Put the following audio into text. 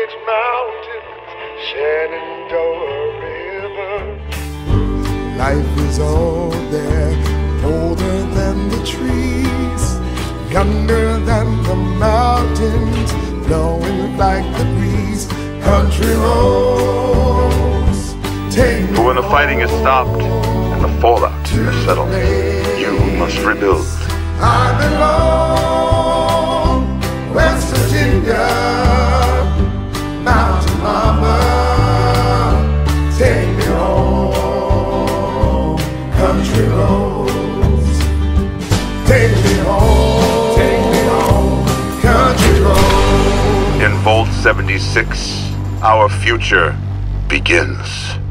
Palisades Mountains, Shenandoah River. Life is all there, older than the trees, younger than the mountains, blowing like the breeze. Country roads, take me But when the fighting is stopped and the fallout is settled, you must rebuild. I belong, West Virginia, Mountain Mama, take me home. Country roads, take me home, country roads. In Vault 76, our future begins.